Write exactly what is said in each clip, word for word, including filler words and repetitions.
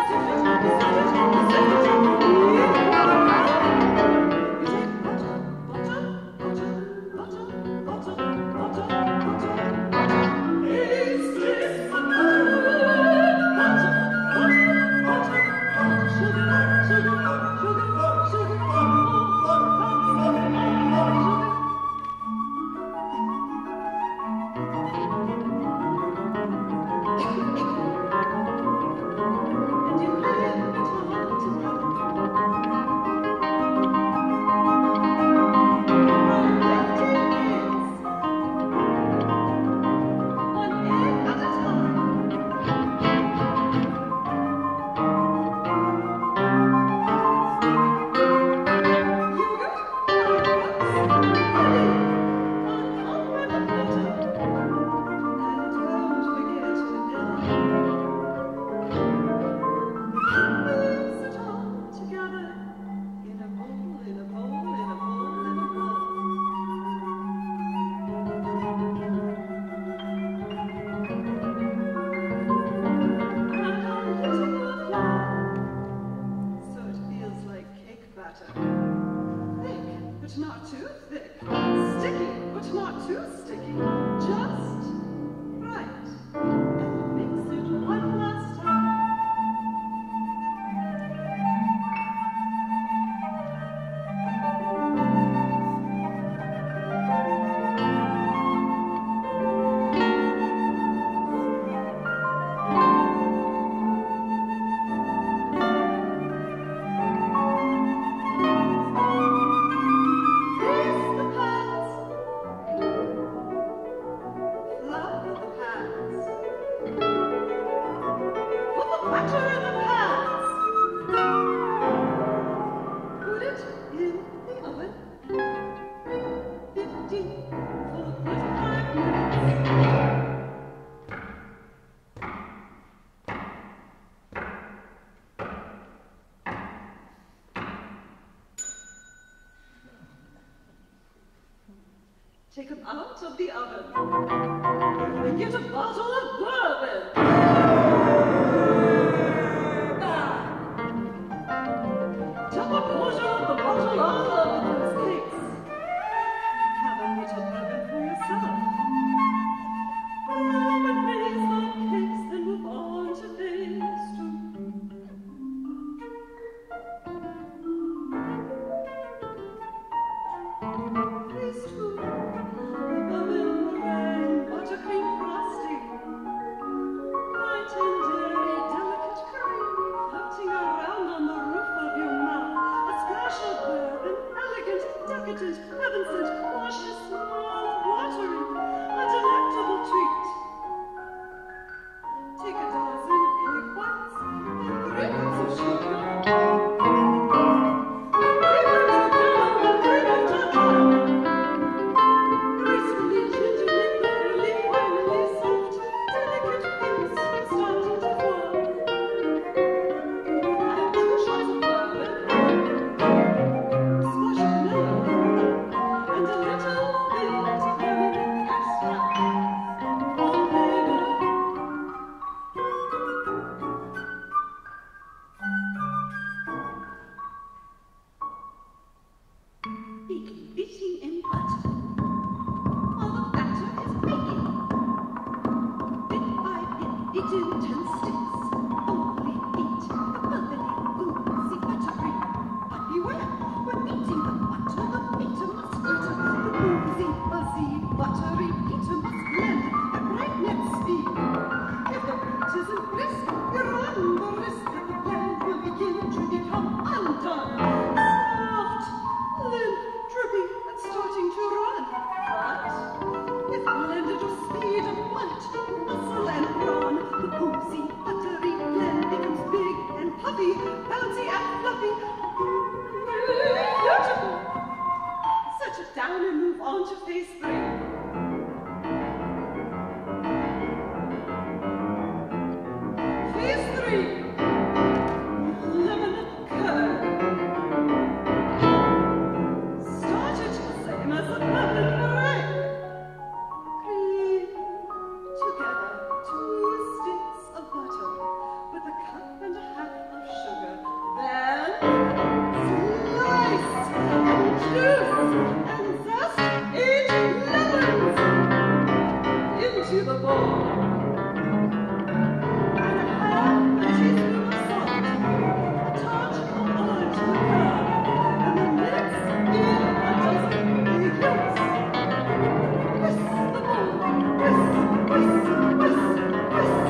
Take them out of the oven and get a bottle of bourbon. Dump a quarter of the bottle all over those cakes. Have a little bourbon for yourself. Rub and raise the cakes, then move on to phase two. Phase two. Buttercream frosting, light and airy, delicate cream floating around on the roof of your mouth. A splash of bourbon, elegant, decadent, heaven-sent, luscious, mouth-watering, a delectable treat. Take a dozen egg whites and three cups of sugar. And a Baking, beating in butter. While the batter is baking. Bit by bit, it into sticks. Only beat the bubbly, oozy, buttery. But beware, we're beating the butter, the beater must glitter. The oozy, fuzzy, buttery beater must blend at breakneck speed. If the beat isn't brisk, you run the risk that the blend will begin to become undone. Soft, limp, dripping, and starting to run. But if blended with speed of might, muscle and brawn, the oozy, buttery blend becomes big and puffy, bouncy and fluffy. Beautiful! Set it down and move on to phase three. Phase three. Lemon curd. Start it the same as a lemon meringue. Cream together two sticks of butter with a cup and a half of sugar. Then slice and juice and zest eight lemons into the bowl. And a half a teaspoon of salt, a touch of orange liqueur, and then mix in a dozen egg yolks. Whisk the bowl, whisk, whisk, whisk, whisk.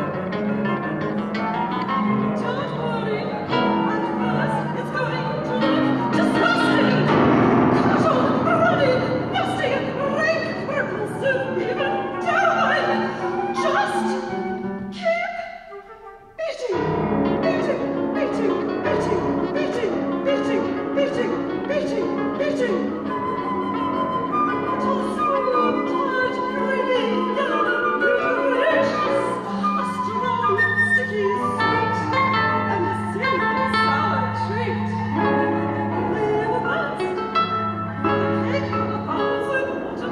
Don't worry, at first it's going to look disgusting. Casual, runny, nasty, rank, repulsive, even terrifying. Just keep beating, beating, beating, beating, beating, beating, beating, beating, beating. Until smooth, tight, creamy, yellow, nutritious, a strong, sticky, sweet, and a simple, sour treat. Live fast, the cake of a thousand water.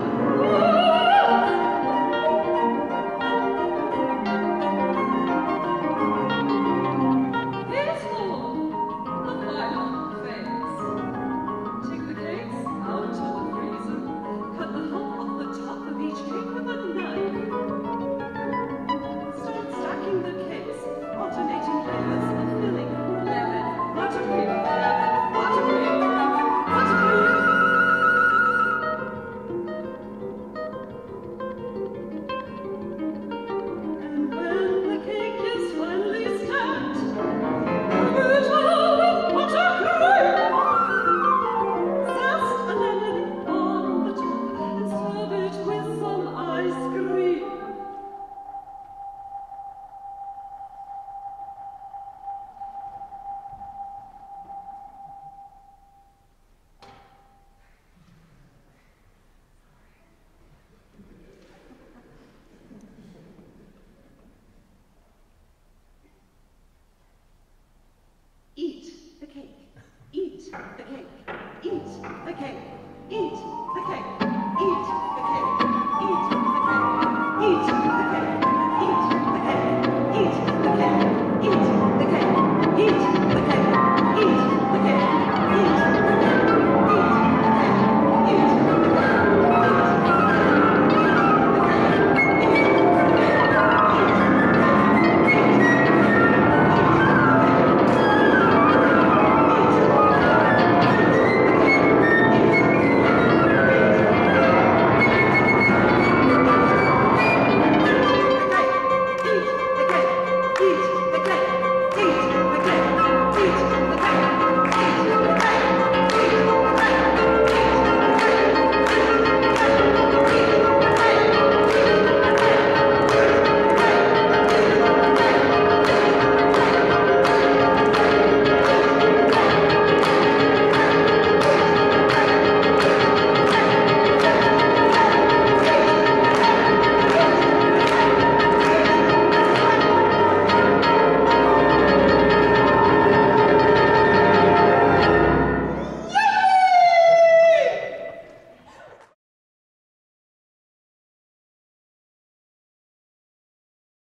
Phase four, the final phase. Take the cakes out of the freezer. Cut the hump off the top of each cake with a knife. Start stacking the cakes, alternating layers of filling. Lemon, buttercream, lemon, buttercream, lemon, buttercream. And when the cake is finally stacked, cover it all with buttercream. Zest a lemon on the top and serve it with some ice cream. Eat the cake. Eat the cake. Eat the cake. Eat the cake. Eat the